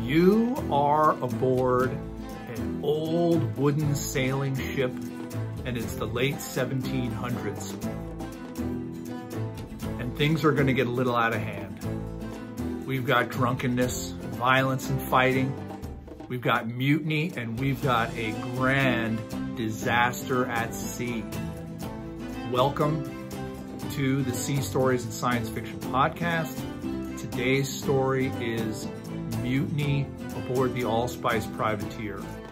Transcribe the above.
You are aboard an old wooden sailing ship, and it's the late 1700s. And things are going to get a little out of hand. We've got drunkenness, violence and fighting. We've got mutiny, and we've got a grand disaster at sea. Welcome to the Sea Stories and Science Fiction podcast. Today's story is Mutiny aboard the Allspice privateer.